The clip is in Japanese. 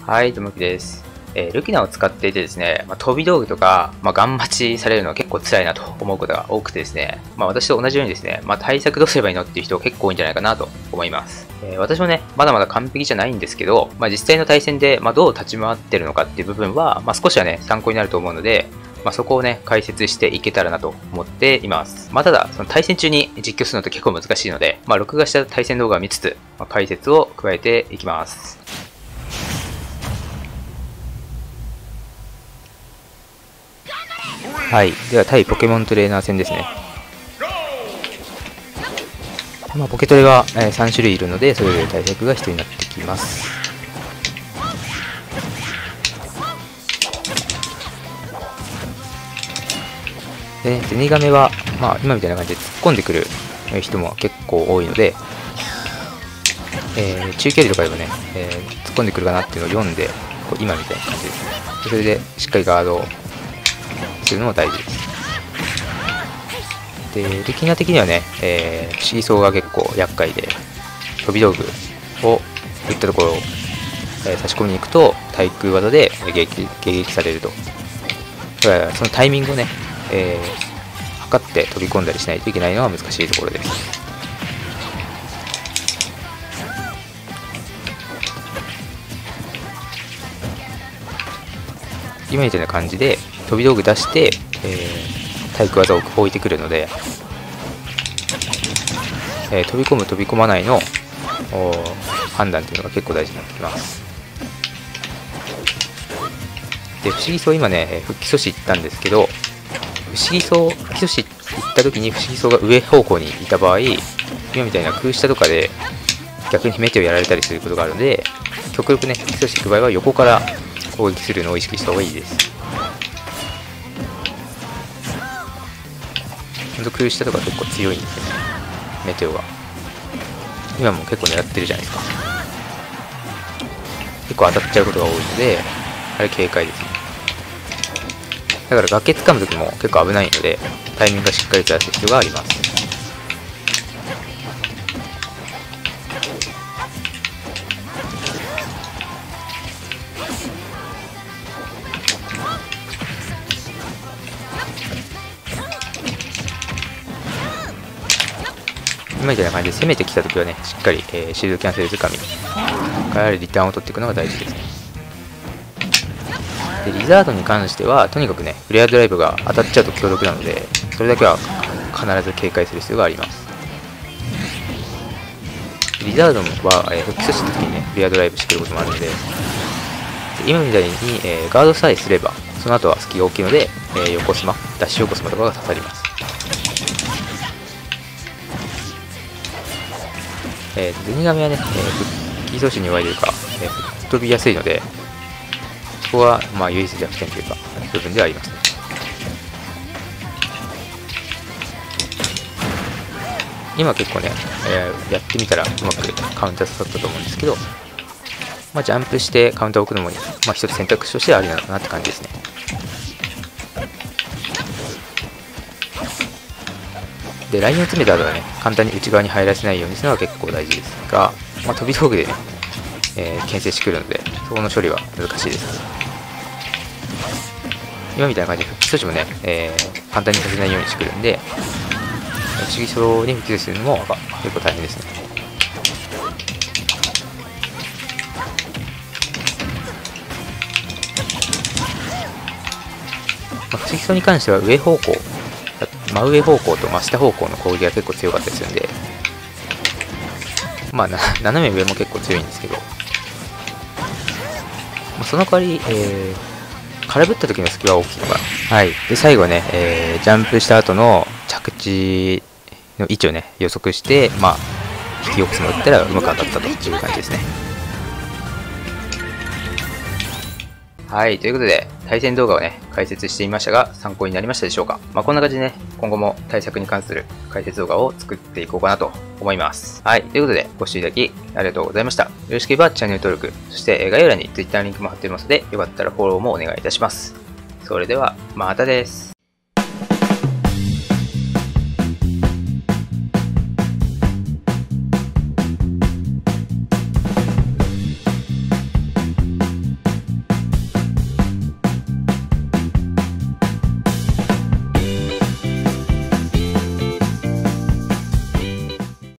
はい、ともきです。ルキナを使っていてですね、飛び道具とか、ガン待ちされるのは結構辛いなと思うことが多くてですね、私と同じようにですね、対策どうすればいいのっていう人結構多いんじゃないかなと思います。私もね、まだまだ完璧じゃないんですけど、実際の対戦で、どう立ち回ってるのかっていう部分は、少しはね、参考になると思うので、そこをね、解説していけたらなと思っています。ただ、その対戦中に実況するのって結構難しいので、録画した対戦動画を見つつ、解説を加えていきます。はい。では、対ポケモントレーナー戦ですね。ポケトレが3種類いるので、それぞれ対策が必要になってきます。で、ゼニガメは、今みたいな感じで突っ込んでくる人も結構多いので、中距離とかでもね、突っ込んでくるかなっていうのを読んで、今みたいな感じですね。それで、しっかりガードをするのも大事です。で、ルキナ的にはね、不思議そうが結構厄介で、飛び道具を打ったところを、差し込みに行くと、対空技で迎撃されると。だからそのタイミングをね、測って飛び込んだりしないといけないのは難しいところです。今みたいな感じで飛び道具出して、対空技を置いてくるので、飛び込む飛び込まないの判断というのが結構大事になってきます。で、不思議そう今ね、復帰阻止行ったんですけど、復帰阻止行った時に不思議そうが上方向にいた場合、今みたいな空下とかで逆にメテをやられたりすることがあるので、極力ね、復帰阻止行く場合は横から攻撃するのを意識した方がいいです。ほんと空下とか結構強いんですよね、メテオが。今も結構狙ってるじゃないですか。結構当たっちゃうことが多いので、あれ警戒ですね。だから崖掴む時も結構危ないので、タイミングがしっかりずらす必要があります。今みたいな感じで攻めてきたときはね、しっかり、シールドキャンセル掴みからリターンを取っていくのが大事ですね。で、リザードに関しては、とにかくね、フレアドライブが当たっちゃうと強力なので、それだけは必ず警戒する必要があります。リザードは、復帰阻止したときにね、フレアドライブしてくることもあるので、今みたいに、ガードさえすれば、その後は隙が大きいので、横スマ、ダッシュ横スマとかが刺さります。ゼニガメはね、復帰阻止に弱いというか、飛びやすいので、そこは唯一弱点というか、部分ではありますね。今結構ね、やってみたらうまくカウンター刺さったと思うんですけど、ジャンプしてカウンターを置くのも、一つ選択肢としてはありなのかなって感じですね。で、ラインを詰めた後はね、簡単に内側に入らせないようにするのが結構大事ですが、飛び道具でね、牽制してくるので、そこの処理は難しいです。今みたいな感じで復帰阻止もね、簡単にさせないようにしてくるんで、不思議そうに復帰阻止するのも結構大変ですね。不思議そうに関しては上方向、真上方向と真下方向の攻撃が結構強かったりするんで、斜め上も結構強いんですけど、その代わり、空振った時の隙は大きいのかな。はい。で、最後ね、ジャンプした後の着地の位置をね、予測して、引き起こすのを打ったらうまく当たったという感じですね。はい。ということで、対戦動画をね、解説してみましたが、参考になりましたでしょうか。こんな感じでね、今後も対策に関する解説動画を作っていこうかなと思います。はい。ということで、ご視聴いただきありがとうございました。よろしければチャンネル登録、そして概要欄に Twitter のリンクも貼っておりますので、よかったらフォローもお願いいたします。それでは、またです。